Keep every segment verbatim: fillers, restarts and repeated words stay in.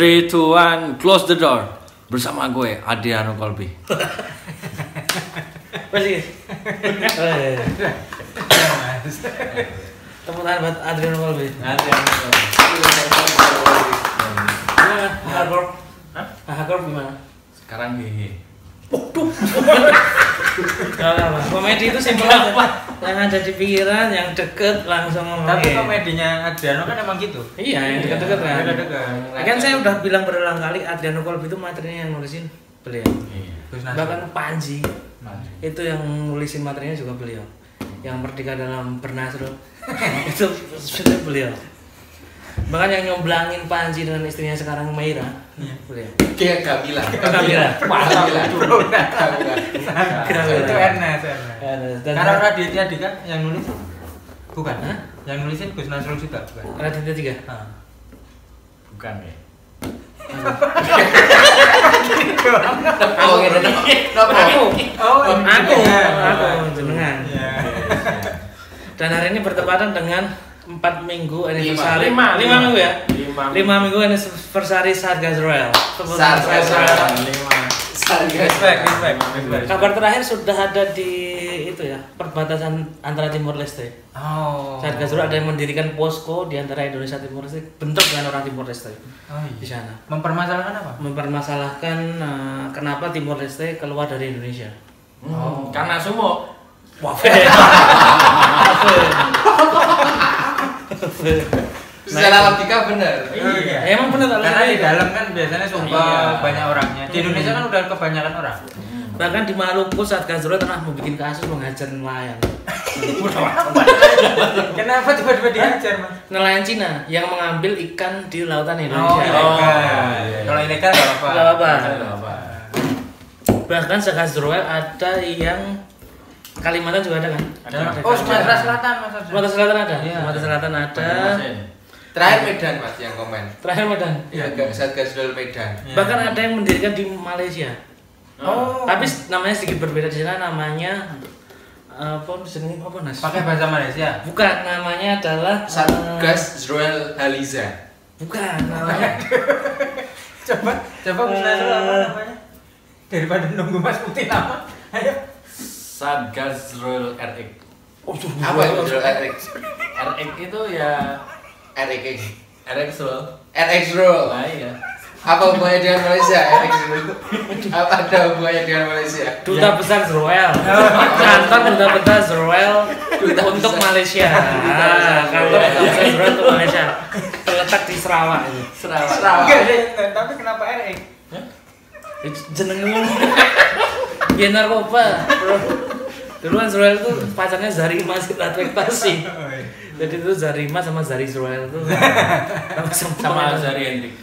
three, two, one, close the door. Bersama gue, Adriano Colby. Masih. Tepuk tangan buat Adriano Colby. Adriano Colby. Gimana? Hardcore? Hah? Hardcore gimana? Sekarang hehe. Waduh. Nah, komedi itu simpel aja. Yang ada di pikiran, yang deket langsung ngomong. Tapi komedinya Adriano kan emang gitu. Iya, yang deket-deket kan. Deket-deket. Kan saya udah bilang berulang kali Adriano Colby itu materinya yang nulisin beliau. Iya. Bahkan Panji itu yang nulisin materinya juga beliau. Yang Merdeka dalam Bernasro itu sudah beliau. Bahkan yang nyomblangin Panji dengan istrinya sekarang Meira, iya. beliau. Kayak Gabila. Gabila. Wah, Gabila. Itu Ernest, Ernest. Karena Raditya Dika yang nulis bukan? Hah? Yang nulisin Gus Nasrul juga bukan? Raditya Dika. Ah. Bukan ya. Oh, gitu. Aku. Oh, Aku. iya. Aku jenengan. Iya. Dan hari ini bertepatan dengan empat minggu anniversary. Lima, lima minggu ya? Lima. Lima minggu anniversary Satgas Royal. Satgas Royal. Lima. Respect, respect, respect. Kabar terakhir sudah ada di itu ya, perbatasan antara Timor Leste. Oh. Satgas Royal ada yang mendirikan posko di antara Indonesia dan Timor Leste, bentuk dengan orang Timor Leste Oh, iya. di sana. Mempermasalahkan apa? Mempermasalahkan uh, kenapa Timor Leste keluar dari Indonesia. Oh, karena sumo. Wah, Secara logika benar. Iya. Emang benar Karena di dalam kan biasanya sumpah Iya. banyak orangnya. Di Indonesia kan udah kebanyakan orang. Bahkan di Maluku Satgas Royal pernah membuat kasus menghajar nelayan. Kenapa tiba-tiba dihajar, Mas? Nelayan Cina yang mengambil ikan di lautan Oh, Indonesia. ilegal. Kalau ilegal enggak apa-apa. Nggak apa-apa. Nggak apa. Bahkan Satgas Royal ada yang Kalimantan juga ada kan? Ada. Oh, Sumatera Selatan, Mas. Sumatera Selatan ada. Iya. Sumatera Selatan ada. Terakhir Medan Mas yang komen. Terakhir Medan. Ya, Satgas Royal Medan. Iya. Bahkan ada yang mendirikan di Malaysia. Oh. Tapi namanya sedikit berbeda di sana, namanya apa jenenge apa Nas? Pakai bahasa Malaysia. Bukan, namanya adalah Satgas Royal Haliza. bukan namanya. Coba, coba Gus Nasrul apa namanya? Daripada nunggu Mas Putih lama. Ayo. Satgas Royal R X. Oh, tuh, Apa itu Royal R X? R X itu ya R X. R X Royal. R X Royal. Nah, iya. Apa hubungannya dengan Malaysia? R X Royal. Apa ada hubungannya dengan Malaysia? Duta Besar Royal. Kantor Duta Besar Royal untuk Malaysia. Ah, kantor Duta Besar Royal untuk Malaysia. Terletak di Sarawak itu. Sarawak. Enggak deh, tapi kenapa R X? Jenengmu dia narkoba, bro. Dulu kan Zroel tuh pacarnya Zarima Ratwektasi. Jadi itu Zarima sama Zari Zroel tuh sama Sama Zari Hendrik.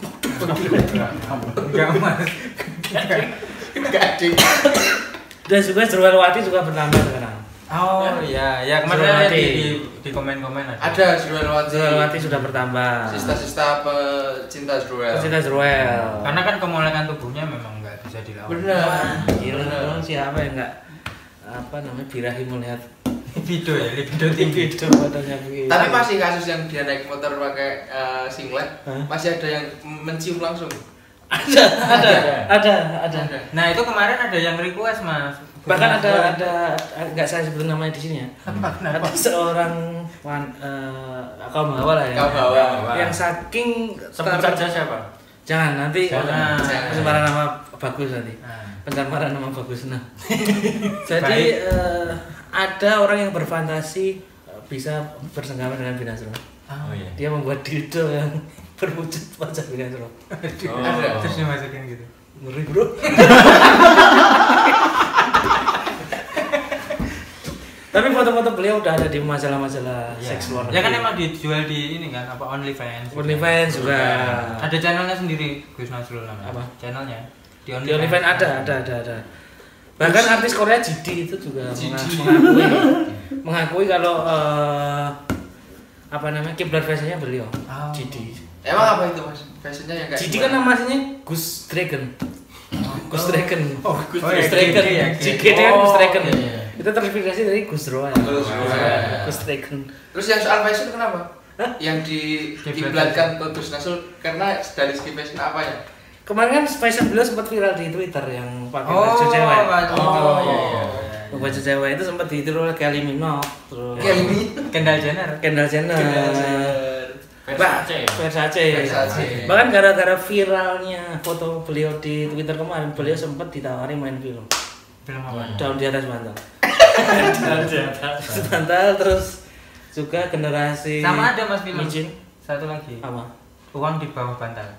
Enggak, Mas. Gading. Dan juga Zroel Wati juga bertambah sekarang. Oh iya, ya kemarin Zroel ada Wati. di, di, di komen-komen ada. Ada Zroel Wati. Zroel Wati sudah bertambah. Sista-sista pecinta Zroel. Pecinta Zroel. Karena kan kemolekan tubuhnya memang nggak bisa dilawan. Benar. Gila, Benar. orang siapa yang enggak apa namanya birahi melihat Libido ya, libido tinggi. video badannya begitu. Tapi masih kasus yang dia naik motor pakai eh, singlet, Hah? masih ada yang mencium langsung. ada, ada, ada, ada. Nah itu kemarin ada yang request Mas. Bahkan ada ada nggak saya sebutin namanya di sini ya. Apa? Kenapa? Ada seorang wan, uh, kaum hawa lah ya. Kaum hawa. Yang saking Sebut ter- saja siapa? Jangan nanti Jangan. pencemaran nama bagus nanti. Nah, Pencemaran nama bagus nah. Jadi Baik. eh, ada orang yang berfantasi eh, bisa bersenggama dengan binatang. Oh iya. Dia membuat dildo yang berwujud wajah binatang. Oh. Ada. terus dimasukin gitu. Ngeri bro. Tapi foto-foto beliau udah ada di majalah-majalah seks luar Ya kan negeri. emang dijual di ini kan apa OnlyFans. OnlyFans juga. Ada channelnya sendiri Gus Nasrul namanya. Apa? Channelnya? Di Di OnlyFans ada, ada, ada, ada. Bahkan artis Korea J D itu juga J D. menga- mengakui mengakui kalau eh, apa namanya kiblat fashionnya beliau. Oh. J D. Emang apa itu Mas? Fashionnya yang kayak J D kan nama aslinya Gus Dragon. Gus Dragon. Oh, Gus oh, ya, Dragon. G D ya, J G D. D kan Gus Oh, Dragon. iya, iya. Itu terinspirasi dari Gus Roy. Gus Roy. Gus Dragon. Terus yang soal fashion kenapa? yang di kiblatkan ke Gus Nasul karena dari segi fashion apa ya? Kemarin kan fashion beliau sempat viral di Twitter yang pakai Oh, baju cewek. baju. Oh, iya, iya. Baju cewek itu sempat ditiru oleh Kylie Minogue, terus Kylie. Kendall Jenner. Kendall Jenner. Versace. Versace. Versace. Bahkan gara-gara viralnya foto beliau di Twitter kemarin, beliau sempat ditawari main film. Film apa? Daun di atas bantal. Daun di atas. Bantal terus juga generasi Sama ada Mas film. micin. Satu lagi. Apa? Uang di bawah bantal.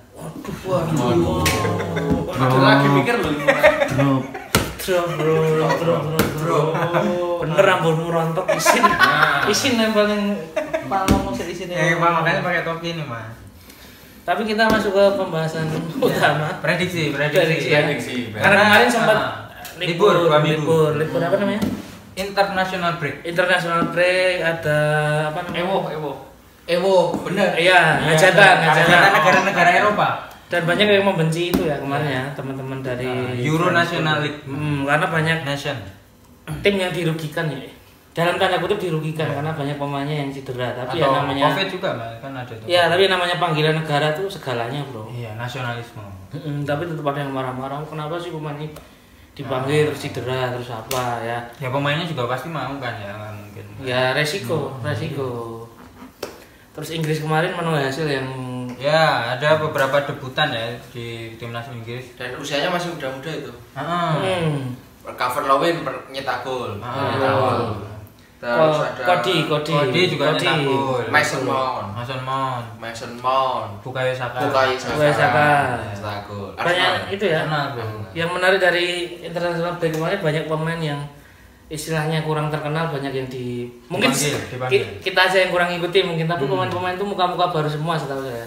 Waduh. Ada lagi mikir loh. Drop. Drop bro, drop drop bro. Bener rambutmu rontok isin. Isin nempelin palong musik isin. Ya, Pak, makanya pakai topi ini, Mas. Tapi kita masuk ke pembahasan utama. Prediksi, Prediksi, prediksi. ya. Prediksi. Karena kemarin sempat ah, libur, libur, dua minggu. libur, libur apa namanya? International break. International break, ada apa namanya? Ewo, Ewo. Ewo, bener. Iya, hajatan, Karena hajatan. negara-negara Eropa. Dan banyak yang membenci itu ya kemarin ya, teman-teman dari Euro National League. Hmm, karena banyak Nation. tim yang dirugikan ya. Dalam tanda kutip dirugikan karena banyak pemainnya yang cedera. Tapi Atau ya namanya Covid juga, Mas. Kan ada tuh. ya, tapi namanya panggilan negara tuh segalanya, Bro. Iya, nasionalisme. Mm, tapi tetap ada yang marah-marah. Kenapa sih pemain ini dipanggil terus cedera terus apa ya? Ya pemainnya juga pasti mau kan ya, nggak mungkin. Ya resiko, resiko. Terus Inggris kemarin menuai hasil yang Ya, ada beberapa debutan ya di timnas Inggris. Dan usianya masih muda-muda itu. Heeh. hmm, Cover Lowin nyetak gol. Ah, Nyetak gol. Terus Ko- ada Kodi, Kodi, Kodi juga Kodi. nyetak gol. Mason Mount. Mason Mount, Mason Mount. Bukayo Saka. Bukayo Bukayo Saka. Nyetak gol. Banyak itu ya. Kenal, Bro. Yang menarik dari international break kemarin banyak pemain yang istilahnya kurang terkenal, banyak yang di mungkin Dipanggil, ki- dipanggil. kita aja yang kurang ikuti mungkin, tapi Hmm. pemain-pemain itu muka-muka baru semua setahu saya.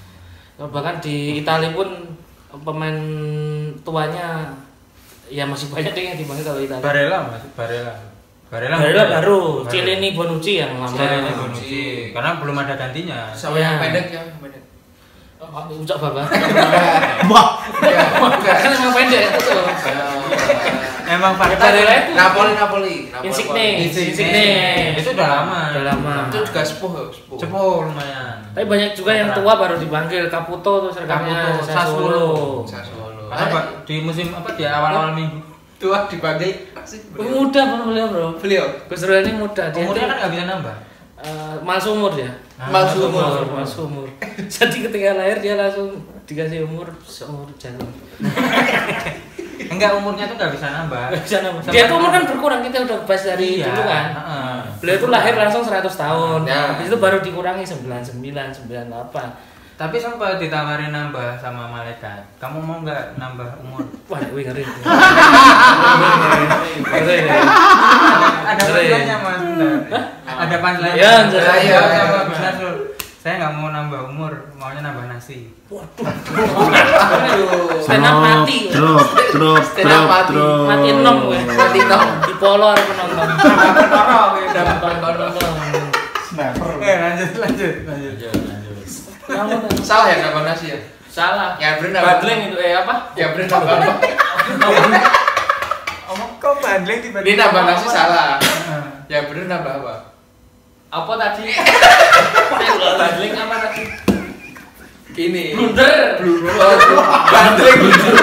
Bahkan di Italia pun pemain tuanya ya masih banyak deh yang dipanggil kalau Italia. Barella, Mas. Barella. Barella, Barella muda. baru, Baru. Cilini Bonucci yang lama. Cilini Bonucci. Bonucci. Karena belum ada gantinya. Sama Ya. yang pendek ya, yang pendek. Oh, Ucap Baba. Wah. Ya, bukan. Kan emang pendek itu. Emang fakta. Barella itu Napoli, Napoli. Napoli. Insigne, Insigne. Insigne. Itu udah lama. Udah lama. Itu juga sepuh, ya, sepuh. Cepuh lumayan. Tapi banyak juga yang tua baru dipanggil, Caputo terus rekannya Caputo, Sassuolo. Sassuolo. Karena Pak, di musim apa di awal-awal minggu. Tua dipanggil sih. beliau. Muda bro beliau bro. Beliau. Gus Dur ini muda. Dia Umurnya tuh, kan nggak bisa nambah. eh, mal umur ya. Nah, Mal masuk umur. Mal umur. Jadi ketika lahir dia langsung dikasih umur seumur jalan. Enggak, umurnya tuh nggak bisa nambah. Nggak bisa nambah. Sama- Dia tuh umur kan berkurang, kita udah bahas dari Iya, dulu kan. heeh. Beliau tuh lahir langsung seratus tahun. Ya. Habis itu baru dikurangi sembilan puluh sembilan, sembilan puluh delapan. Tapi sempat ditawarin nambah sama malaikat. Kamu mau nggak nambah umur? Wah, wih ngeri. Ngeri. Ada Ngeri. panselnya Mas, bentar. Ada panselnya. Ya, anjir. Saya Iya, iya. sama Gus Nasul. Saya nggak mau nambah umur, maunya nambah nasi. Stand up mati. Drop, drop, Stand up drop, mati. drop. Mati enom gue. Mati enom. Di polo ada penonton. Dapat penonton. Eh, lanjut, lanjut, lanjut. Kamu tuh. Salah ya nambah nasi ya? Salah. Ya bener nambah. Badling itu eh apa? Ya bener nambah apa? Omong kok bandling Ini tiba-tiba. nambah nasi salah. Heeh. Ya bener nambah apa? Apa tadi? Badling apa tadi? Ini. Blunder. Blunder. Bandling.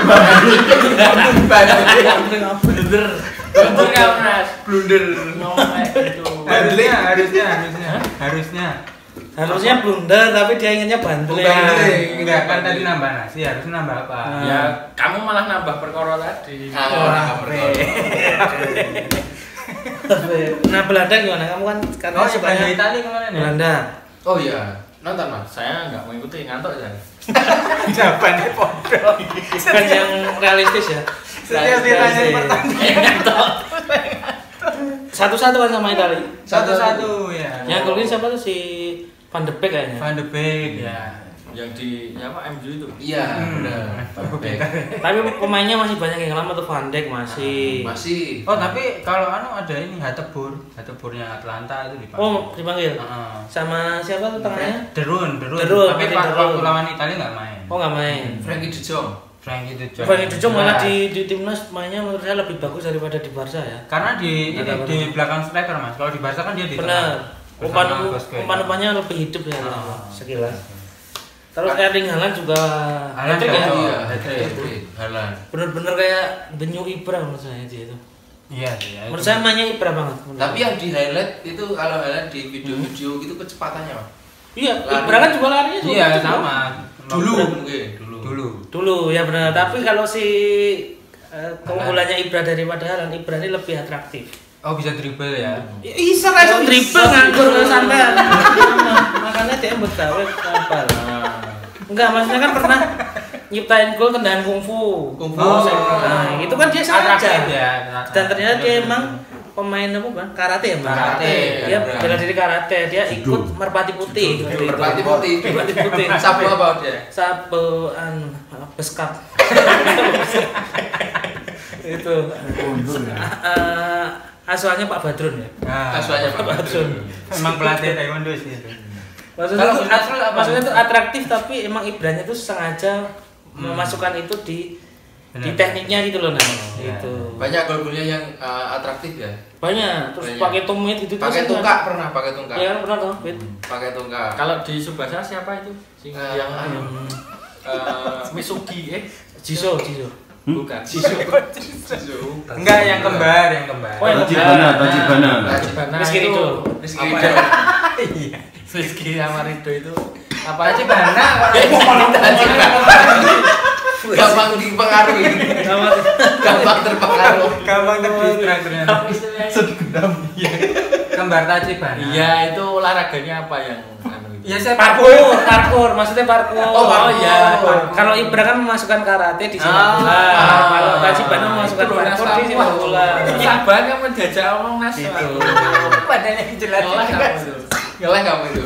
Bandling. Blunder. Blunder ya Mas. Blunder. Ngomong kayak gitu. Harusnya, harusnya, harusnya, harusnya. Harusnya blunder tapi dia inginnya bandel. Bandel. Enggak, kan tadi nambah nasi, harusnya nambah apa? Nah. Ya, kamu malah nambah perkara tadi. Ah, orang perkara. Nah, Belanda gimana? Kamu kan karena Oh, si sukanya Belanda Italia kemarin ya? Belanda. Oh iya, nonton Mas. Saya nggak mengikuti, ngantuk ya. Jawabannya bodoh. Bukan yang realistis ya. Setiap ditanya pertanyaan. Satu-satu kan sama Italia. Satu-satu ya. Yang golin siapa tuh si Van de Beek kayaknya. Van de Beek ya. Yang di ya apa M U itu. Iya, Hmm. benar. Baik. Tapi pemainnya masih banyak yang lama tuh Van Dijk masih. Masih. Oh, tapi kalau anu ada ini Hatebur, Hateburnya Atlanta itu dipanggil. Oh, dipanggil. Heeh. Sama siapa tuh tengahnya? Derun, Derun. Derun, Tapi Martin pas Derun. waktu lawan Italia nggak main. Oh, nggak main. Frankie De Jong. Frankie De Jong. Frankie De Jong malah di di timnas mainnya menurut saya lebih bagus daripada di Barca ya. Karena di ini Ada apa di namanya? belakang striker Mas. Kalau di Barca kan dia di Benar. tengah. Umpan Bersama Bosque. umpan-umpannya lebih hidup ya Ah. sekilas. Terus Erling Haaland juga Haaland hat-trick ya. juga. Iya, hat-trick. hat-trick. Haaland. Bener-bener kayak the new Ibra menurut saya dia itu. Iya sih. ya, Menurut itu. saya mainnya Ibra banget. menurut Tapi saya. yang di highlight itu kalau Haaland di video-video gitu kecepatannya, Pak. Iya, Lari. Ibra kan juga larinya juga Iya gitu. sama. Dulu Dulu. mungkin, dulu. Dulu. Dulu ya benar. Tapi kalau si eh, keunggulannya Ibra daripada Haaland, Ibra ini lebih atraktif. Oh bisa dribble ya. Isa langsung dribble nganggur ke sampean. Makanya dia mbet gawe apa. Enggak, maksudnya kan pernah nyiptain gol tendangan kungfu. Kungfu. Oh, Nah, itu kan dia sengaja. atraktif ya. Dan ternyata dia emang pemain apa bang? Karate ya bang? Karate, Dia ya. bela diri karate. Dia ikut merpati putih. waktu itu. Merpati putih. Merpati putih. Sabu apa dia? Sabu anu beskap. Itu. Eh, asuhannya Pak Badrun ya. Nah, Asuhannya Pak Badrun. Emang pelatih taekwondo sih itu. Maksudnya, Kalau itu, Nasrul apa? maksudnya itu atraktif tapi emang Ibranya itu sengaja memasukkan itu di di Benar. tekniknya gitu loh nah. Iya. Gitu. Banyak gol-golnya yang uh, atraktif ya. Banyak, terus Banyak. pakai tumit gitu Pakai terus tungkak pernah, pakai tungkak. Iya kan pernah toh, Fit. Pakai tungkak. Kalau di Subasa siapa itu? Sing Eh, yang anu Hmm. eh, Misugi eh Jiso, Jiso. bukan. Enggak yang kembar, yang kembar. Oh, yang Tajibana, Tajibana. Nah, Rizky itu Ridho. Rizky apa Ridho. ya? Iya. Rizky sama Ridho itu apa Apa aja? sih bana? Gampang dipengaruhi. Gampang terpengaruh. Gampang terdistract ternyata. Iya. Kembar Tachibana. Iya, itu olahraganya apa yang anu itu? Iya saya Parkour, parkour, maksudnya parkour. Oh, parkour. iya. Parkour. Kalau Ibra kan memasukkan karate di sepak Ah. bola. Kalau Tajibana memasukkan Itu loh, parkour Nas. di sepak bola. Susah banget menjajah orang Nas. Itu. badannya jelas. Ngelah kamu itu. Ngeleh kamu itu.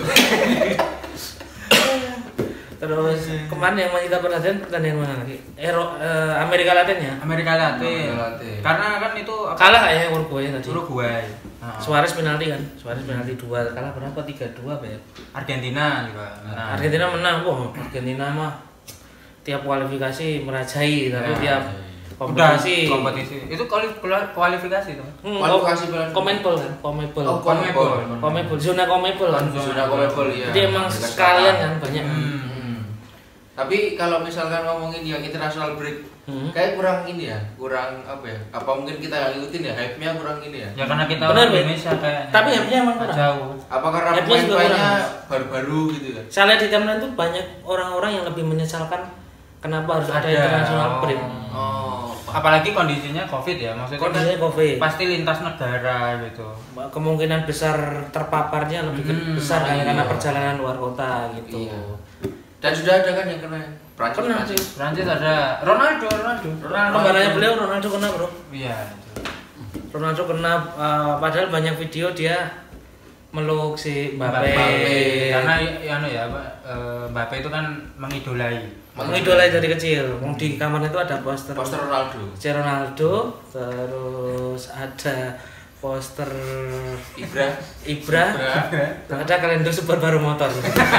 Terus kemarin yang menyita perhatian pertandingan mana lagi? Ero, eh, Amerika Latin ya. Amerika Latin. Amerika Latin. Karena kan itu apa? Kalah kayaknya Uruguay tadi. Uruguay. Nah, Suarez penalti kan. Suarez penalti dua. Kalah berapa? tiga dua apa ya? Argentina juga. Nah, Argentina menang. Wah, Argentina mah tiap kualifikasi merajai tapi Ya. tiap udah kompetisi kompetisi. Itu kuali- kuali- kualifikasi tuh. Hmm, Kualifikasi kom- bulan- Comebol kan, Comebol. Oh, Comebol. Comebol, zona Comebol kan. Sudah Comebol ya. Jadi emang Amerika sekalian Selatan. kan banyak. Hmm. Hmm. Tapi kalau misalkan ngomongin yang international break, Hmm. kayak kurang ini ya, kurang apa ya? Apa mungkin kita nggak ngikutin ya, hype-nya kurang ini ya? Ya karena kita Benar, orang Bet. Indonesia kayak. Tapi hype-nya emang kurang. jauh. Apa karena Hype-nya juga pemain-pemainnya kurang. baru-baru gitu ya? Saya lihat di timeline tuh banyak orang-orang yang lebih menyesalkan kenapa harus ada, Ada. international break. Oh, Apalagi kondisinya Covid ya, maksudnya Kondisinya Covid. pasti lintas negara gitu. Kemungkinan besar terpaparnya lebih ke- Hmm, besar kan, iya. karena perjalanan luar kota gitu. Iya. Dan sudah ada kan yang kena Prancis. Kena Prancis. sih. Prancis ada Ronaldo, Ronaldo. Kembarannya beliau Ronaldo kena bro. Iya. Ronaldo kena uh, padahal banyak video dia meluk si Mbappe. Mbappe. Karena ya anu ya, Pak, eh, Mbappe itu kan mengidolai. Mengidolai dari kecil. Wong di kamarnya itu ada poster. Poster Ronaldo. Si Ronaldo, terus ada poster Ibra. Ibra, Ibra. ada kalender super baru motor.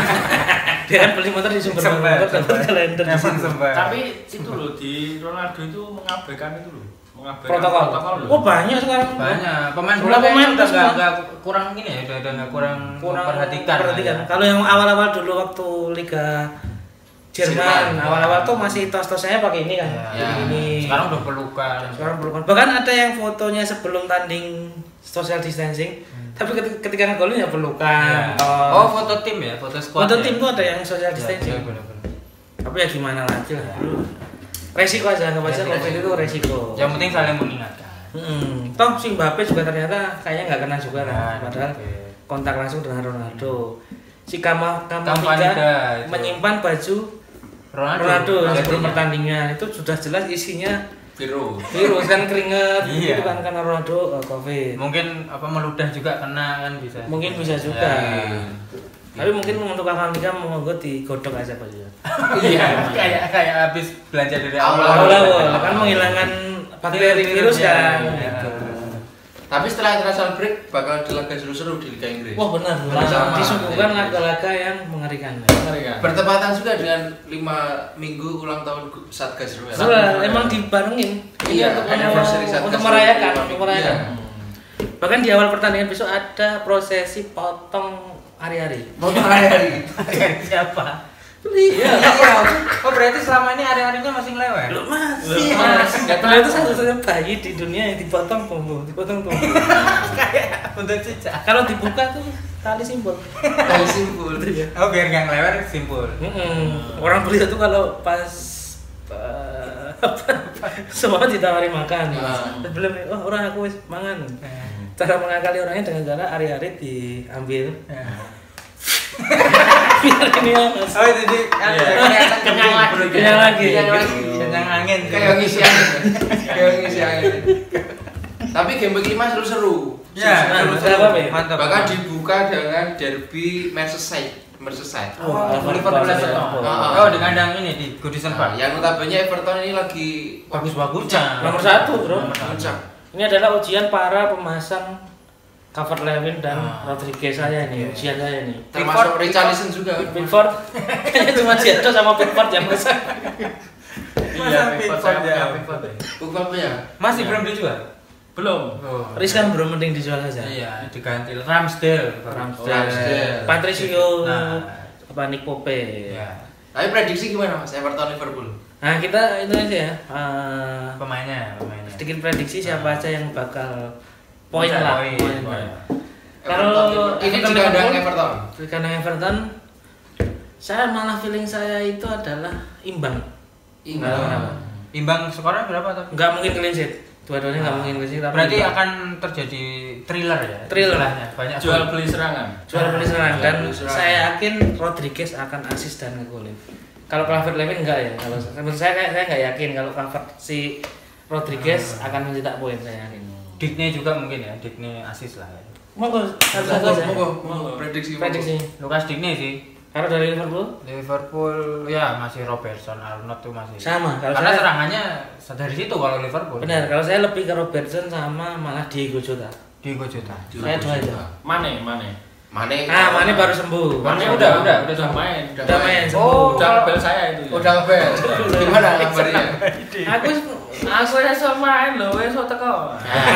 Dia kan beli motor di super baru Sempat, motor dapat sempat. kalender. di Emang situ. sempat. Tapi itu loh di Ronaldo itu mengabaikan itu loh. Mengabaikan Protokol. loh. Oh banyak sekarang. banyak pemain Bola bola pemain pemain udah terus nggak semua. nggak kurang gini ya, udah udah nggak kurang Kurang perhatikan. perhatikan. Kalau yang awal-awal dulu waktu Liga Jerman, Jerman. awal-awal tuh masih tos-tosnya pakai ini kan. Ya, Jadi ini. sekarang udah pelukan. Sekarang belum. Bahkan ada yang fotonya sebelum tanding social distancing, tapi ketika, ketika ngegolin ya pelukan. Ya. tos. Oh, foto tim ya, foto squad. Foto ya? tim tuh ada yang social Ya, distancing. ya, benar-benar. Tapi ya gimana lagi lah. Resiko aja, nggak baca Ya, COVID itu resiko. Yang penting saling mengingatkan. Hmm. Toh si Mbappe juga ternyata kayaknya nggak kena juga kan. Nah, Padahal oke. kontak langsung dengan Ronaldo. Si Kama Kamavinga Kamavinga itu. menyimpan baju Ronaldo, Ronaldo Ronaldo. sebelum pertandingan itu sudah jelas isinya Biru. virus kan keringet Iya. gitu kan karena Ronaldo uh, COVID. Mungkin apa meludah juga kena kan bisa. Mungkin bisa juga. Ya. Tapi mungkin untuk Kamavinga monggo digodok aja Pak ya. Iya, kayak kayak habis belanja dari awal. Awal-awal kan menghilangkan bakteri virus ya. kan. Ya. Gitu. Tapi setelah international break bakal dilaga seru-seru di Liga Inggris. Wah benar, Benar sama. disuguhkan laga-laga yang mengerikan. Mengerikan. Bertepatan juga dengan lima minggu ulang tahun Satgas Rwel. Soalnya emang dibarengin. Iya, untuk anniversary untuk, Satgas untuk merayakan, lima untuk minggu. merayakan. Iya. Bahkan di awal pertandingan besok ada prosesi potong ari-ari. Potong hari-hari. Siapa? Iya. Oh berarti selama ini hari-harinya masih ngelewat? Lu masih. Karena itu satu-satunya bayi di dunia yang dipotong tumbuh, dipotong tumbuh. Kayak untuk cicak. Kalau dibuka tuh tali simpul. Tali simpul. Oh biar nggak ngelewat simpul. Mm-mm. Orang pria tuh kalau pas uh, semua ditawari makan, Ah. belum, oh orang aku wis mangan. Cara mengakali orangnya dengan cara ari-ari diambil. Biar ini mas. Oh jadi Kenyang lagi. Kenyang lagi. Kenyang lagi. Kenyang angin. Kayak ngisi angin. Kayak ngisi angin. Tapi game kelima seru-seru. Ya, Seru-seru. mantap. Bahkan dibuka dengan derby Merseyside. Merseyside. Oh, Liverpool Everton. Ah. Oh, di kandang ini di Goodison Nah, Park. yang notabene Everton ini lagi Bagus-bagusnya. Nomor satu bro. puncak. Ini adalah ujian para pemasang Calvert Lewin dan Ah. Rodriguez saya nih, ujian saya nih. Termasuk Richarlison juga. Pickford, kayaknya cuma Jadon sama Pickford yang besar. Masa Pickford ya? Bukan punya. Masih belum dijual? Belum. Oh. Riz kan belum mending dijual aja. Iya, diganti Ramsdale. Ramsdale. Patricio, Nah. apa Nick Pope. Ya. Tapi prediksi gimana Mas Everton Liverpool? Nah kita itu aja ya. eh, Pemainnya, pemainnya. sedikit prediksi siapa aja yang bakal poin Poin, lah. poin, Poin. poin. Kalau ini Everton juga ada Liverpool, Everton. di kandang Everton, saya malah feeling saya itu adalah imbang. Imbang. Kenapa? Imbang skornya berapa atau? Nggak mungkin clean sheet. Dua-duanya nggak mungkin clean sheet. tapi Berarti imbang. akan terjadi thriller ya? Thriller. Istilahnya. Banyak Jual gol. beli serangan. jual beli serang Jual dan beli serang. saya yakin Rodriguez akan asis dan ngegolin. Kalau Calvert Lewin enggak ya. Kalau menurut saya saya saya nggak yakin kalau Calvert si Rodriguez akan mencetak poin, saya yakin. Digne juga mungkin ya, Digne asis lah ya. Monggo satu-satu Monggo, aja. monggo, monggo. Prediksi. monggo. Prediksi. Lukas Digne sih. Kalau dari Liverpool Liverpool ya masih Robertson, Arnold tuh masih. sama. Kalau Karena saya serangannya dari situ kalau Liverpool. benar. Kalau saya lebih ke Robertson sama malah Diego Jota. Diego Jota. Saya dua aja. Mane, Mane. Mane. Ah, Mane baru sembuh. Mane Baru udah, sembuh. udah, udah main. Udah main sembuh. Oh, Udah bel saya itu. ya. Udah ngebel. Gimana kabarnya? Aku Aku ya sama main loh, wes so teko.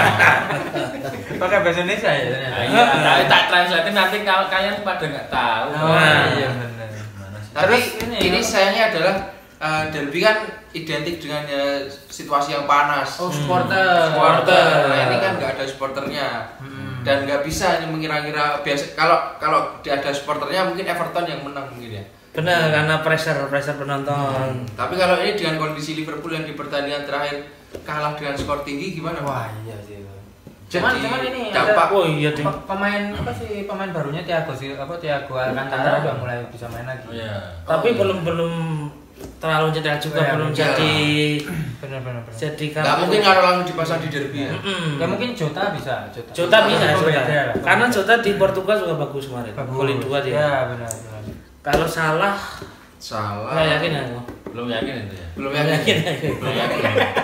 Pakai bahasa Indonesia ya? Nah, iya, tapi tak translate nanti kal- kalian pada nggak tahu. Oh, Nah. iya benar. Tapi Terus ini, ini, sayangnya adalah eh, derby kan identik dengan ya, situasi yang panas. Oh, supporter. Supporter. Nah, ini kan nggak ada supporternya. Hmm. Dan nggak bisa ini mengira-ngira biasa kalau kalau dia ada supporternya mungkin Everton yang menang mungkin ya. benar karena pressure pressure penonton. Tapi kalau ini dengan kondisi Liverpool yang di pertandingan terakhir kalah dengan skor tinggi gimana? Wah, iya sih. Cuman Jadi, cuman ini dampak. ada Oh iya ding. pe- pemain apa sih pemain barunya Thiago Sil apa Thiago Alcantara udah mulai bisa main lagi. Oh, iya. Tapi Oh, iya. belum belum terlalu cedera juga, Oh, iya, belum iya. jadi Benar benar benar. jadi Nggak mungkin kalau langsung dipasang di derby ya. Mm-mm. Ya mungkin Jota bisa, Jota. Jota bisa, Oh, Jota. beda lah. Karena Jota di Portugal juga bagus kemarin. Bagus. Golin dua dia. Ya, benar benar. Kalau salah, Salah. nggak yakin aku. Belum yakin itu ya. Belum Nggak yakin. yakin. Belum yakin.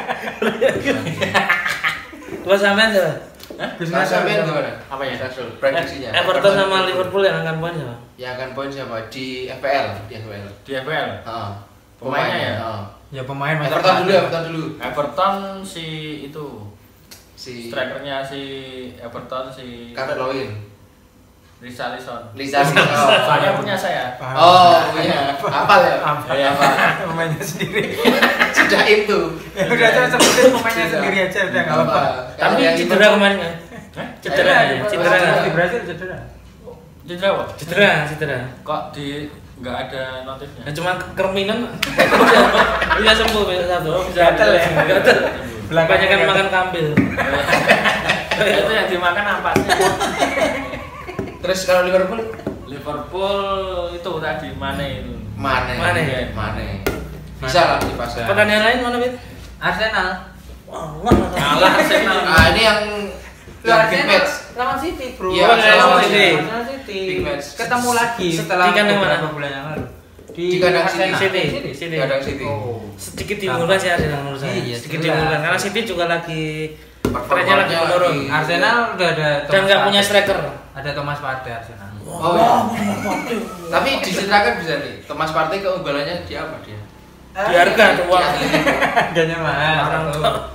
Gua sampean tuh. Nah, sampean gimana? Apa ya? Sasul, prediksinya. Everton sama Liverpool yang akan poin siapa? Yang akan poin siapa? Di F P L, di F P L. Di F P L. Heeh. Pemainnya ya? Heeh. Ya pemain masa Everton depan. dulu, Everton dulu. Everton si itu Si strikernya si Everton si Calvert Lewin. Richarlison. Lisa. Soalnya punya saya. Oh, iya. Apal ya? Apa? Iya. Pemainnya sendiri. Sudah itu. Ya udah aja sebutin pemainnya sendiri aja udah enggak apa-apa. Tapi yang cedera kemarin kan? Hah? Cedera, Cedera, ya? Cedera Cedera nggak? di Brasil cedera. Cedera apa? Cedera, cedera. Kok di nggak ada notifnya? Ya cuma kerminan. Bisa sembuh bisa satu. Bisa Gatel ya? Gatel. Belakangnya Kebanyakan gatel. makan kambil. Itu yang dimakan ampasnya. Terus kalau Liverpool Liverpool itu tadi Mane itu. Mane. Mane. Mane. Bisa lah dipasang. Pertandingan lain mana, Fit? Arsenal. Wah, wah, wah. Kalah Arsenal. Nah, ini yang yang big match. lawan City, Bro. Iya, lawan City. Lawan City. Big match. Ketemu lagi setelah Di kandang mana? beberapa bulan yang lalu. Di kandang City. Arsenal. City. City. City. Kadang City. Oh. Sedikit diunggulkan sih Arsenal menurut saya. Iya, Sedikit jelas. diunggulkan karena City juga lagi Performanya trennya lagi menurun. lagi- Arsenal udah ada Dan Thomas nggak punya Partey. striker. Ada Thomas Partey Arsenal. Oh, iya. Tapi diceritakan bisa nih. Thomas Partey keunggulannya di apa dia? Di harga Iya. tuh, wah. Harganya mahal. Orang satu. tua.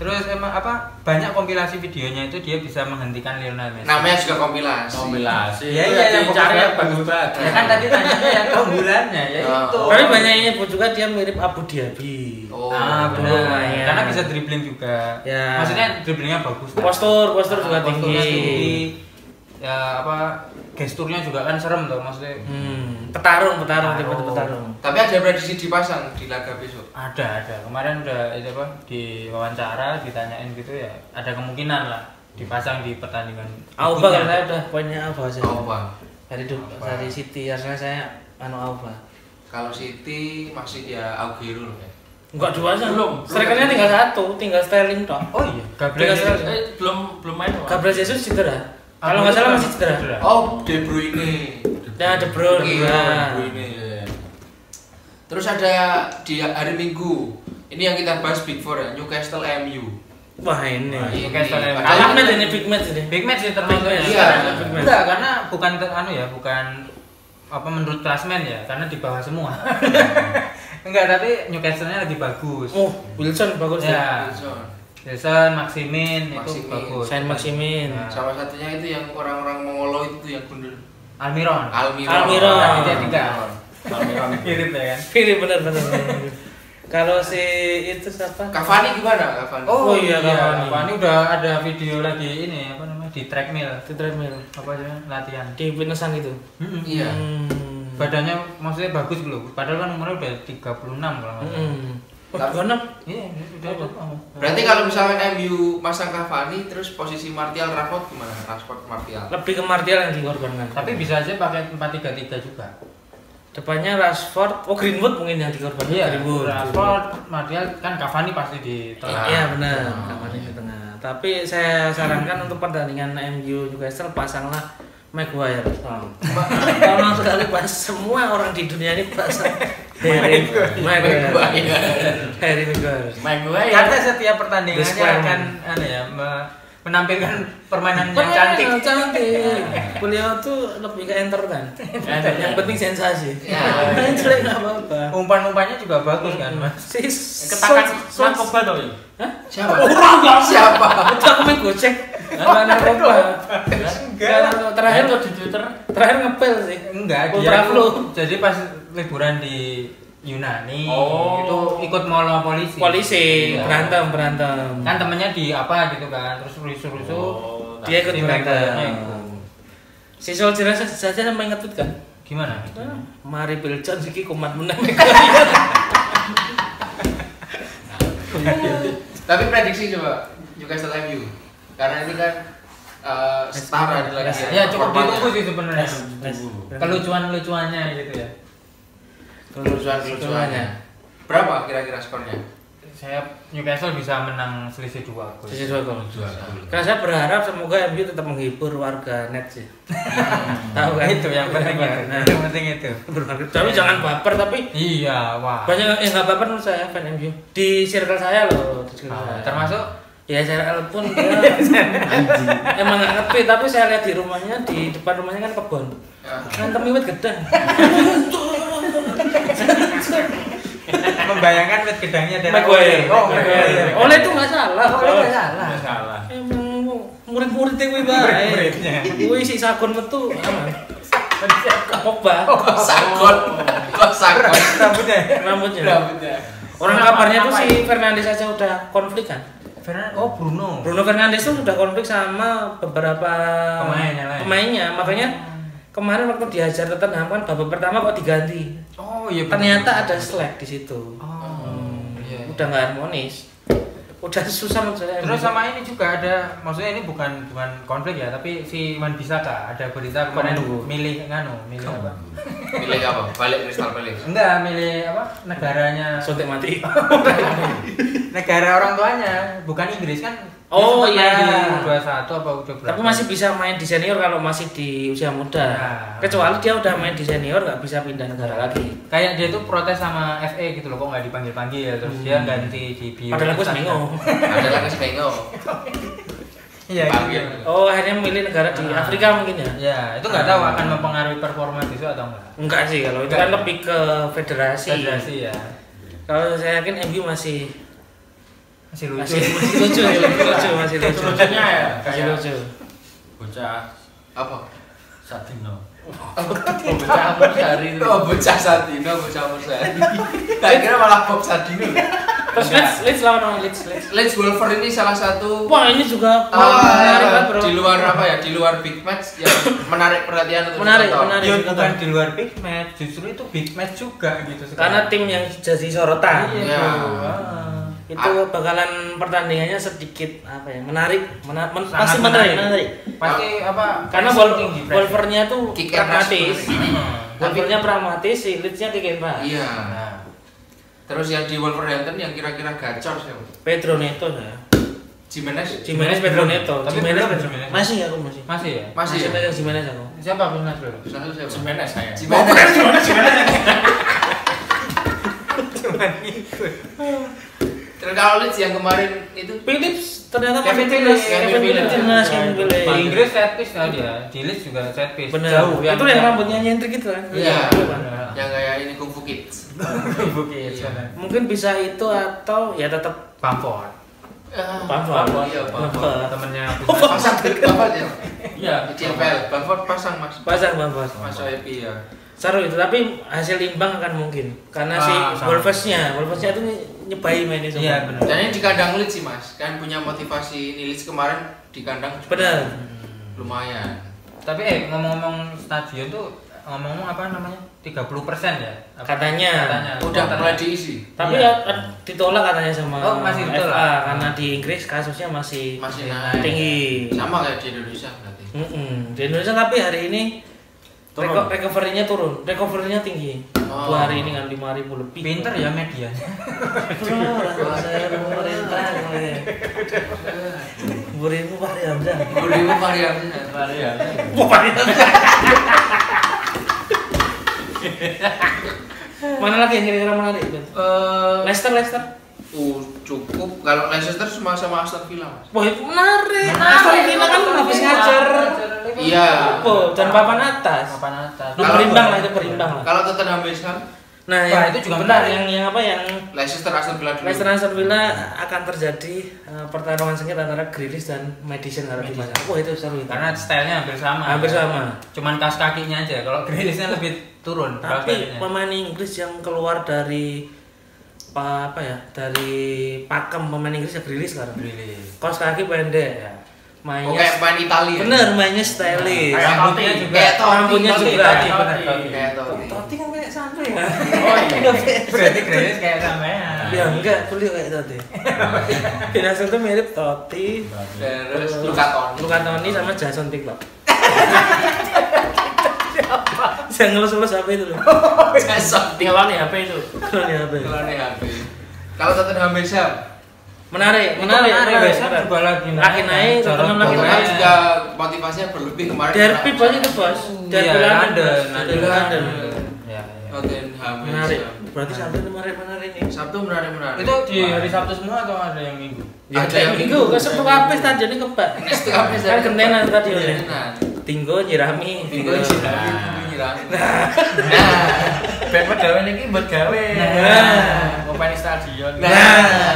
Terus emang apa banyak kompilasi videonya itu dia bisa menghentikan Lionel Messi. Namanya juga kompilasi. Kompilasi. Iya, Itu iya, yang yang dicari pokoknya- yang bagus-bagus. Ya kan tadi tanyanya yang keunggulannya ya Oh. itu. Tapi banyak yang nyebut juga dia mirip Abu Dhabi. Oh. Ah benar. lumayan. Karena bisa dribbling juga. Ya. Maksudnya dribblingnya bagus. kan? Postur, postur Ah, juga posturnya tinggi. tinggi. Ya apa gesturnya juga kan serem tuh maksudnya. Hmm, petarung, petarung, tipe Petarung. petarung. Tapi ada prediksi dipasang di laga besok. Ada ada kemarin udah itu apa di wawancara ditanyain gitu ya ada kemungkinan lah dipasang di pertandingan. Auba berikutnya. kalau saya udah poinnya Auba saya. Oh, Bang. Dari du- Auba. dari City harusnya saya anu Auba. Kalau City masih ya Aguero loh ya. Enggak dua sih. Belum. Strikernya tinggal satu, tinggal Sterling tok. Oh iya, Gabriel Tinggal Jesus. Eh, belum belum main. Pak. Gabriel Jesus cedera. Ah, Kalau nggak salah cedera. masih cedera. Cedera. Oh, De Bruyne. Ya De Bruyne. Iya, ya. De Bruyne. Terus ada di hari Minggu. Ini yang kita bahas Big Four ya, Newcastle M U. Wah ini. Nah, ini. Newcastle M U. Big match ini big match ini. Big match sih termasuk Big ya. match. Iya, Karena- big match. enggak karena bukan ter- anu ya, bukan apa menurut klasmen ya, karena di bawah semua. Enggak, tapi Newcastle-nya lagi bagus. Oh, Wilson bagus ya. Ya. Wilson. Wilson, Maximin itu Maximin. bagus. Saint Maximin. Nah. Salah satunya itu yang orang-orang Mongolo itu yang gundul. Almiron. Almiron. Almiron. Nah, itu yang tiga. Almiron. Mirip ya kan? Pilih benar-benar. Kalau si itu siapa? Cavani gimana Cavani? Oh, iya, Cavani. Cavani udah ada video lagi ini apa namanya di treadmill. Di treadmill. Apa aja latihan. Di fitnessan itu. Mm-mm. Iya. Hmm. Badannya maksudnya bagus loh. Padahal kan umurnya udah tiga puluh enam kalau nggak salah. Hmm. Oh, Tapi- gimana? Iya, udah Apa? oh. Berarti kalau misalnya M U masang Cavani terus posisi Martial Rashford gimana? Rashford Martial. Lebih ke Martial yang dikorbankan. Tapi bisa aja pakai empat tiga tiga juga. Depannya Rashford, oh Greenwood mungkin yang dikorbankan. Iya, Greenwood. Rashford, Martial kan Cavani pasti di tengah. Iya benar, Oh. Cavani di tengah. Tapi saya sarankan untuk pertandingan M U Newcastle pasanglah Maguire. Oh. Tolong sekali pas semua orang di dunia ini pasang Harry Maguire. Harry Maguire. Maguire. Karena setiap The pertandingannya Square akan anu ya me- menampilkan permainan yang cantik. Permainan cantik. Beliau tuh lebih ke entertain. Yang penting sensasi. Ya. Main jelek nggak apa-apa. Umpan-umpannya juga bagus kan, Mas. Sis, Ketakan so- so- narkoba tau ya. Siapa? Orang Siapa? Itu aku main gocek. Bukan narkoba. Kalau terakhir Itu di Twitter. terakhir ngepel sih. Enggak, dia Ultra tuh- flu. jadi pas liburan di Yunani Oh. itu ikut molo polisi. Polisi Iya. berantem berantem. Kan temennya di apa gitu kan, terus rusuh-rusuh. Oh, Dia ikut Di berantem. Maguire-nya Si Solskjaer saja sampai ngetut kan. Gimana? Mari Pilcon siki kumat menang. Tapi prediksi coba Newcastle M U. Karena ini kan eh, setara di lagi Ya cukup performanya. ditunggu sih sebenarnya. Yes. Kelucuan-lucuannya gitu ya. Kelucuan-kelucuannya. Berapa kira-kira skornya? Saya Newcastle bisa menang selisih dua gol. Sisi dua gol. Karena saya berharap semoga M U tetap menghibur warga net sih. Tahu kan? Itu yang penting ya. Nah, Yang penting itu. tapi jangan baper tapi Iya, wah. banyak yang nggak baper menurut saya fan M U di circle saya loh di circle Ah, saya. termasuk ya saya pun dia emang nggak ngerti tapi saya lihat di rumahnya di depan rumahnya kan kebun Ya. ngantem iwit gedang membayangkan wet gedangnya dari Maguire Oh, Maguire. Maguire. Oleh itu nggak salah Oh, Oleh nggak salah. Nggak salah. emang murid-murid kuwi bae Murid-muridnya. kuwi si Sagon metu aman Pogba Sakon. Kok sakon? Rambutnya. rambutnya Rambutnya. orang kabarnya tuh si Fernandes aja udah konflik kan Fernand, oh Bruno. Bruno Fernandes tuh sudah konflik sama beberapa Pemain yang lain. pemainnya makanya kemarin waktu diajar Tottenham kan babak pertama kok diganti Oh iya. bener. ternyata ada slack di situ Oh. Iya. udah nggak harmonis udah susah menurut saya Terus sama ini juga ada, maksudnya ini bukan bukan konflik ya, tapi si Wan Bisaka ada berita kemarin Kamu. milih nganu, milih apa? Pilih apa? Balik Crystal Palace. Enggak, milih apa? Negaranya. suntik mati Negara orang tuanya, bukan Inggris kan? Oh, Dia sempat main iya. di U dua puluh satu apa U dua puluh tapi masih bisa main di senior kalau masih di usia muda Nah. kecuali dia udah main di senior nggak bisa pindah negara lagi kayak dia tuh protes sama F A gitu loh, kok nggak dipanggil-panggil, terus dia ganti di bio. padahal aku seminggu Ada lagi Spengo. Iya Panggil. gitu. oh akhirnya milih negara di Ah. Afrika mungkin ya Ya, itu nggak tahu akan mempengaruhi performa besok atau enggak. enggak sih kalau itu Enggak. kan lebih ke federasi Federasi ya. kalau saya yakin M U masih Masih lucu. Masih masih lucu, masih lucu, masih lucu. Lucunya ya Masih kayak lucu. bocah Apa? Sadino. Bocah umur sehari itu. Oh, bocah Sadino, bocah Mursari. Tak kira malah Bob Sadino. Terus Leeds, Leeds lawan sama Leeds, Leeds. Leeds Wolver ini salah satu Wah, ini juga ah, menarik banget, Bro. di luar apa ya? Di luar big match yang menarik perhatian untuk Menarik, ditonton. menarik. Ya bukan di luar big match, justru itu big match juga gitu sekarang. Karena tim yang jadi sorotan. Iya. Ya. bro. Ah. Itu bakalan pertandingannya sedikit apa ya? Menarik, mena- men- Sangat pasti menarik, menarik. menarik. Pasti apa? Karena pressing Wol- tinggi, pressing. Wolvernya tuh Kick and rush pragmatis. menarik. Wolvernya pragmatis, si Leeds-nya kick and rush. Iya. Nah, Terus yang di Wolverhampton yang kira-kira gacor siapa? Pedro Neto ya. Jimenez. Jimenez Pedro Neto. Tapi Jimenez belum Pedro. Jimenez. Masih ya aku masih. masih ya? Masih ya? pegang Jimenez aku. Siapa peminat bro? Satu siapa? Jimenez saya. Jimenez. Cuman ikut. Terus kalau Leeds yang kemarin itu Phillips ternyata Kevin masih timnas. Phillips, Kevin Kevin Phillips Phillips. timnas Nah, Kevin Di Phillips. Inggris set piece tadi ya, di Leeds juga set piece. Benar. Jauh Itu yang rambutnya nyentrik itu kan. Iya. benar. yang kayak ini Kung Fu Kids. Bukit. Iya. Mungkin bisa itu atau ya tetap Bamford. Ah, Bamford. Iya, Bamford. Bamford. Temennya Pasang Bamford ya. Iya. Di C F L Bamford pasang Mas. pasang Bamford. Mas O E P ya. Seru itu, tapi hasil imbang akan mungkin karena Ah, si sama. Wolves-nya, Wolves-nya itu nyebai mainnya semua. Iya benar. Dan ini di kandang Leeds sih Mas. Kan punya motivasi ini Leeds kemarin di kandang juga Benar. lumayan. Tapi eh ngomong-ngomong stadion tuh ngomong-ngomong apa namanya? tiga puluh persen ya? Apa? Katanya. Katanya. Udah Katanya. mulai diisi. Tapi Iya. ya ditolak katanya sama Oh, masih F A ditolak. karena di Inggris kasusnya masih, Masih naik. tinggi. Sama kayak di Indonesia berarti. Mm-mm. Di Indonesia tapi hari ini Turun. reco- recovery-nya turun, recovery-nya tinggi. Oh. Dua hari ini kan lima ribu lebih. Pinter ya medianya. Wah, saya pemerintah. Burimu Fahri Hamzah. Beribu variabelnya. Iya. Fahri Hamzah. Mana lagi yang kira-kira menarik? Ben? Eh, Leicester, Leicester. uh, cukup. Kalau Leicester sama sama Aston Villa Mas. Wah itu menarik. Menarik. Aston Villa kan habis ngajar. Iya. Oh, dan papan atas. Papan atas. Itu berimbang lah, itu berimbang lah. Kalau Tottenham West Ham, Nah, Wah, yang, itu juga benar menarik. yang yang apa yang Leicester Aston Villa dulu. Leicester Aston Villa akan terjadi uh, pertarungan sengit antara Grealish dan Maddison kalau di pasang. Wah itu seru itu. Karena stylenya hampir sama. Hampir sama. Cuman kaos kakinya aja. Kalau Grealishnya lebih turun. kaos Tapi kakinya. pemain Inggris yang keluar dari apa, apa ya dari pakem pemain Inggris ya Grealish sekarang. Grealish. Kaos kaki pendek. Ya. Oh, Mainnya kayak main Italia. bener mainnya stylish. Kayak Rambutnya Totti. juga. Kayak Totti. Rambutnya Totti, juga. Totti, Totti. bener, Totti. Kayak Totti. Totti kan kayak santai ya. Oh iya. Berarti Grealish kayak sampean. Ya enggak, beliau kayak Totti. Binasa itu mirip Totti. Terus Luka Toni. Luka Toni sama Jason Tiglok. Saya ngelus-ngelus H P itu loh. Jason Tinggal nih H P itu. Kalau di H P. Kalau nih H P. Kalau Tottenham West Ham, Menarik, Itu menarik, menarik, menarik. West Ham juga lagi naik. Lagi naik, Jarang Tottenham lagi banget. Tottenham naik. juga motivasinya berlebih kemarin. Derby bos itu bos. Derby Iya, London. London, Derby London. London. Ya, ya. Tottenham West Menarik. Ham. Berarti Sabtu itu menarik-menarik nih. Sabtu menarik-menarik. Itu di hari Sabtu semua atau ada yang Minggu? Ya, Ada yang minggu, ke Sabtu kabeh stadionnya kebak. Sabtu kabeh Kan gentenan stadionnya. Gentenan. Tinggo nyirami. Tinggal di sini, tinggal nyirami. Nah, Nah, Ben gawe niki buat gawe. Nah. Ngopeni stadion. nah.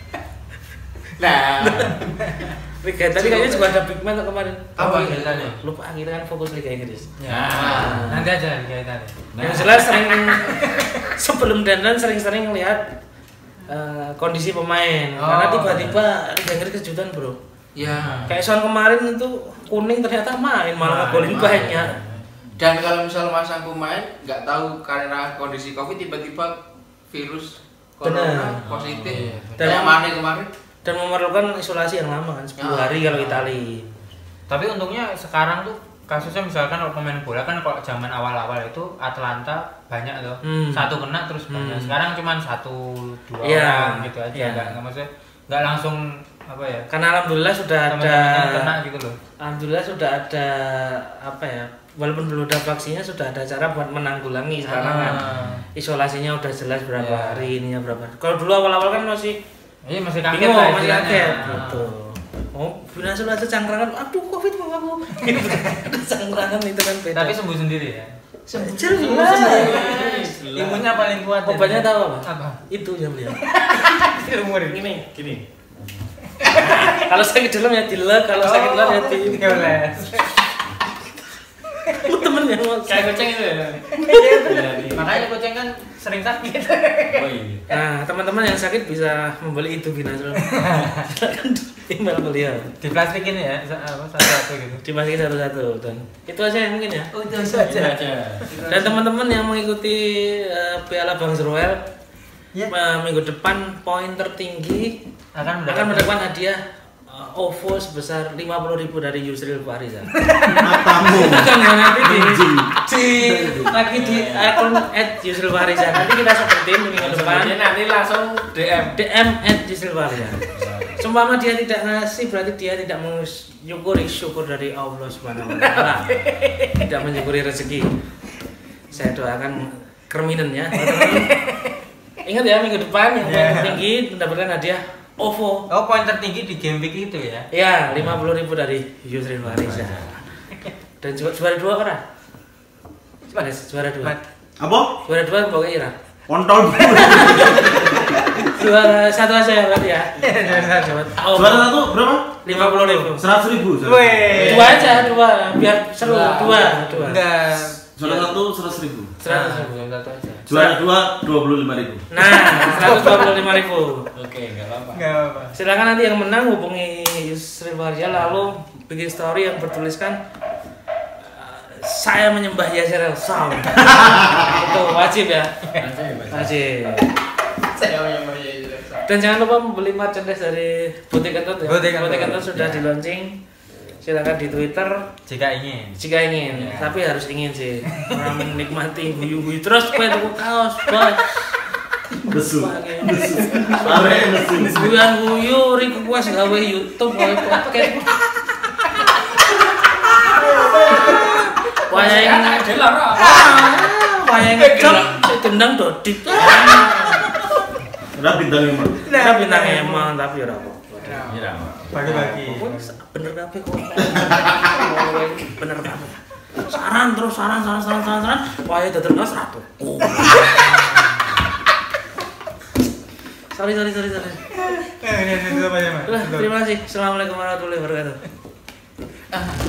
nah. Liga tadi kayaknya juga ada big man kemarin. Apa iya? ceritanya? Lupa kita kan fokus Liga Inggris. Ya. Nah. Nanti aja kayak tadi. Yang jelas sering sebelum dandan sering-sering lihat eh, kondisi pemain Oh. karena tiba-tiba Liga Inggris kejutan bro. Ya. Kayak Son kemarin itu kuning ternyata main malah ngegolin Main. banyak. Dan kalau misal masang pemain nggak tahu karena kondisi Covid tiba-tiba virus corona Benar. positif. Iya, benar. Kayak Mane kemarin. Dan memerlukan isolasi yang lama kan sepuluh Ah. hari kalau Itali. Tapi untungnya sekarang tuh kasusnya misalkan kalau pemain bola kan kalau zaman awal-awal itu Atlanta banyak tuh. Hmm. Satu kena terus banyak. Hmm. Sekarang cuma satu dua Iya, orang gitu aja. iya. Nggak nggak maksudnya nggak langsung apa ya? Karena alhamdulillah sudah ada teman-teman yang kena gitu loh. alhamdulillah sudah ada apa ya? Walaupun belum ada vaksinnya sudah ada cara buat menanggulangi sekarang kan. Ah. Isolasinya udah jelas berapa Iya. hari ininya berapa. Kalau dulu awal-awal kan masih Iya masih kaget bingung, lah masih istilahnya. kaget gitu. Oh, binasa aja cangkrangan, aduh covid mau aku. Gitu. Ada cangkrangan itu kan beda. Tapi sembuh sendiri ya. jelas. Imunnya paling kuat. Obatnya tahu apa? Apa? Itu yang beliau. Umur Gini, gini. Kalau sakit dalam ya dilek, kalau sakit luar ya di dioles. Lu temen ya mau Kayak kucing itu ya. Makanya kucing kan sering sakit. Oh iya. Nah, teman-teman yang sakit bisa membeli itu binasro. Silakan email beliau. Diplastikin ya, apa satu-satu gitu. Dimasukin satu-satu dan itu aja yang mungkin ya. Oh, itu Itu saja. aja. Dan teman-teman yang mengikuti uh, Piala Bang Zroel Ya. uh, minggu depan poin tertinggi Akan akan mendapatkan hadiah uh, O V O sebesar lima puluh ribu dari Yusril Fariza. Matamu. Itu kan nanti di, Anjing. di lagi di akun at Yusril Fariza. Nanti kita sepertiin di minggu depan. Jadi nanti langsung D M. D M at Yusril Fariza. Seumpama dia tidak ngasih berarti dia tidak mensyukuri syukur dari Allah Subhanahu wa taala. Tidak mensyukuri rezeki. Saya doakan kerminen ya. Ingat ya minggu depan yang poin Yeah. tertinggi mendapatkan hadiah O V O. Oh, poin tertinggi di game week itu ya. Ya, lima puluh ribu dari Yusril Fariza. Dan ju- juara dua orang. Juara, juara dua. Apa? Juara dua pokoknya Ira. Kontol. Juara satu aja ya berarti ya. Oh, Juara satu berapa? lima puluh ribu. Seratus ribu. Weh. Dua aja, dua biar seru. Dua, dua. Enggak. Juara satu seratus ribu. Seratus Nah, ribu. satu aja. Juara dua dua puluh lima ribu. Nah, seratus dua puluh lima ribu. Oke, enggak apa-apa. Enggak apa-apa. Silakan nanti yang menang hubungi Yusril Fariza lalu bikin story yang bertuliskan uh, saya menyembah Yasir El Sam. Itu wajib ya. Wajib. Saya yang mau ya. Dan jangan lupa membeli merchandise dari Butik Kentut ya. Butik Kentut. Butik Kentut sudah Ya. di launching. Silakan di Twitter Jika ingin. jika ingin, Ya. tapi harus ingin sih. Orang menikmati guyu-guyu terus pengen tuku kaos, bos. Nesu. Pakai. Nesu. Are nesu. Guyan guyu riku kuas gawe YouTube gawe podcast. Wayang Ada lah, Ro. wayang ngecok tendang dodit. Udah bintang lima. Kita bintang emang tapi ora apa. Iya. Bagi-bagi. Bener kabeh kok. Bener kabeh. Saran terus saran saran saran saran saran. Wayang dader ngas satu. Sorry sorry sorry sorry. Eh, ini ini apa ya, Mas? Udah, terima kasih. Assalamualaikum warahmatullahi wabarakatuh.